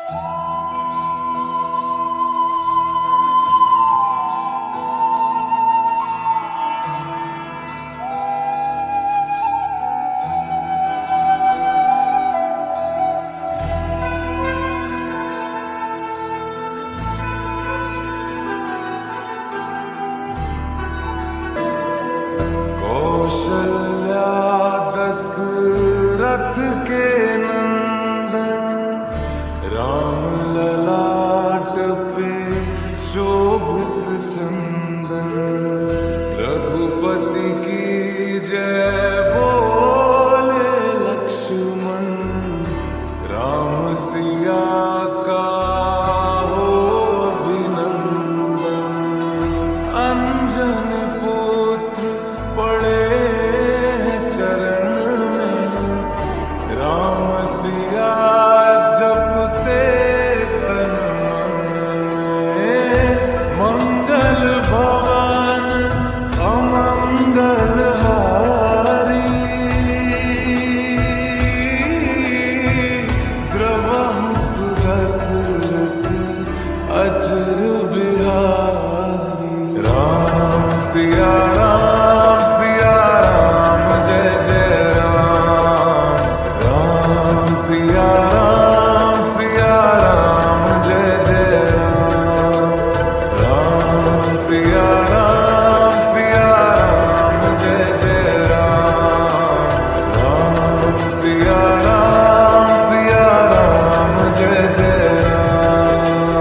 कौशल्या दशरथ के नंदन, राम ललाट पे शोभित चंदन। रघुपति की जय बोले लक्ष्मण, राम सिया का हो अभिनंदन। अंजन पुत्र पड़े चरण में, राम सिया जपते तन मन में। मंगल भवन अमंगल हारी, ग्रवहु दशरथ अचर बिहारी। राम सिया राम सिया राम जय जय राम। राम सिया राम जय जय राम। राम सिया राम जय जय राम। राम सिया राम जय जय राम।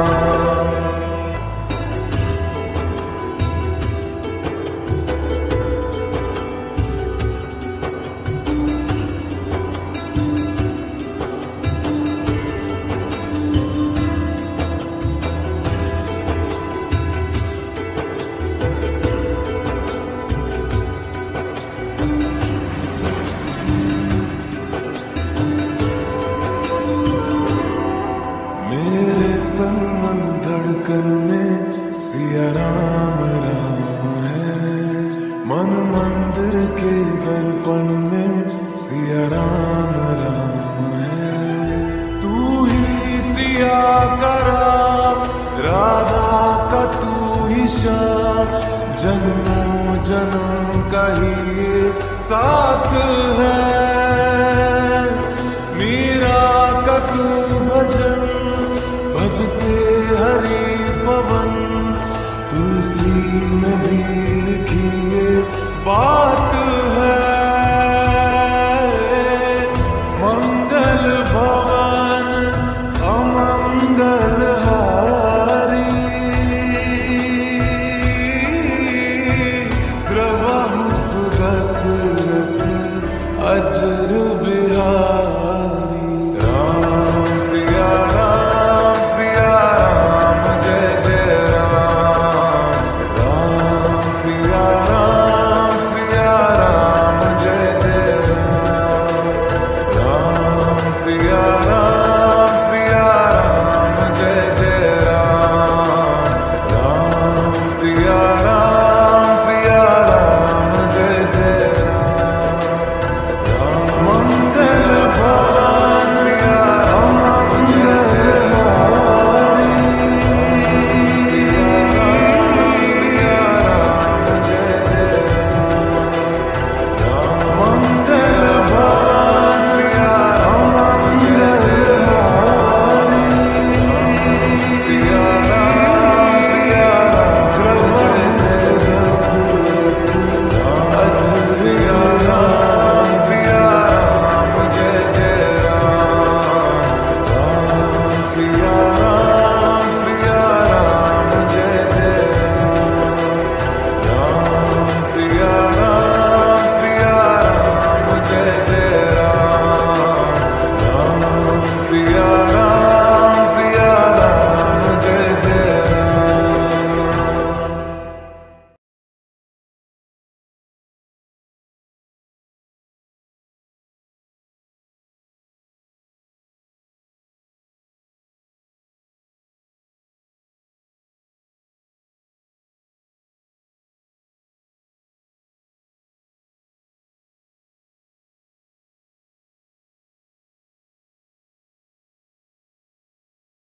मेरे तन मन धड़कन में सिया राम राम है। मन मंदिर के दर्पण में सिया राम राम है। तू ही सिया का राम, राधा का तू ही श्याम। जन्मों जन्म का ही ये साथ है। मीरा का तू भजन, भजते हरि पवन। तुलसी में भी लिखी ये बात